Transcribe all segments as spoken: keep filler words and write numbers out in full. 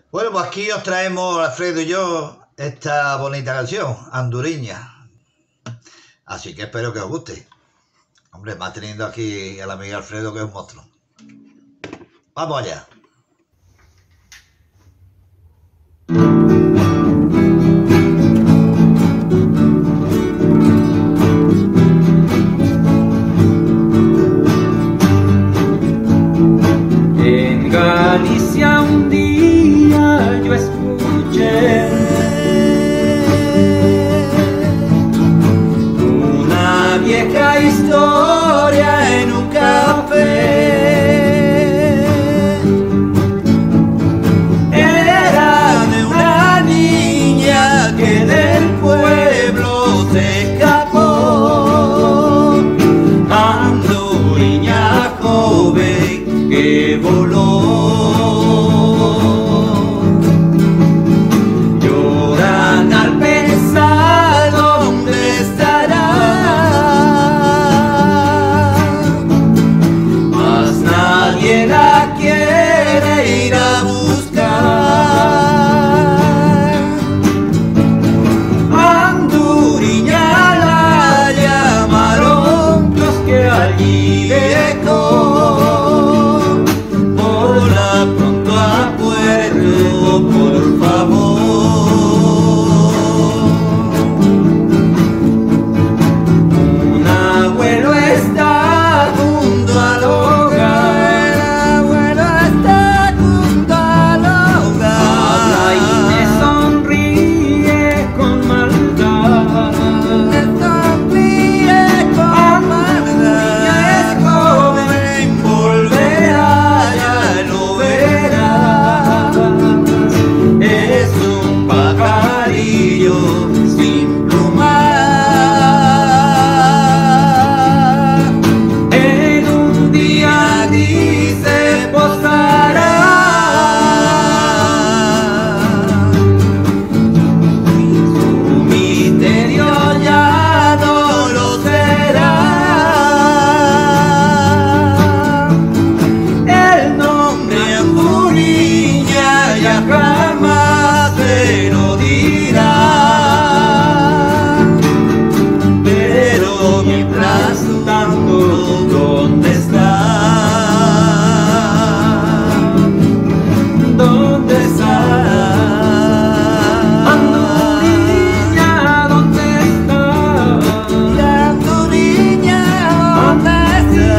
Bueno, pues aquí os traemos, Alfredo y yo, esta bonita canción, Anduriña. Así que espero que os guste. Hombre, más teniendo aquí al amigo Alfredo, que es un monstruo. Vamos allá. En Galicia un día yo escuché una vieja historia en un café. Era de una niña que del pueblo se escapó, anduriña joven que voló. Lloran al pensar dónde estará, mas nadie la quiere ir a buscar. Anduriña la llamaron los que allí dejó. Pronto a puerto, por favor. Un abuelo está junto al hogar, el abuelo está junto al hogar. Habla y me sonríe con maldad, me sonríe con maldad. Ella es joven, volverá. Es un pajarillo sin plumar, en un día gris se posará. Su misterio ya no lo será. El nombre Anduriña ya jamás se lo dirá, pero mientras tanto, ¿dónde está? ¿Dónde está? Anduriña, ¿dónde está? Anduriña, ¿dónde está?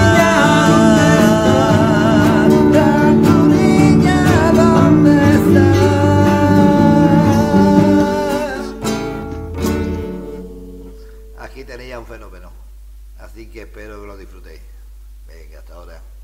Anduriña, ¿dónde está? Aquí tenéis un fenómeno. Así que espero que lo disfrutéis. Venga, hasta ahora.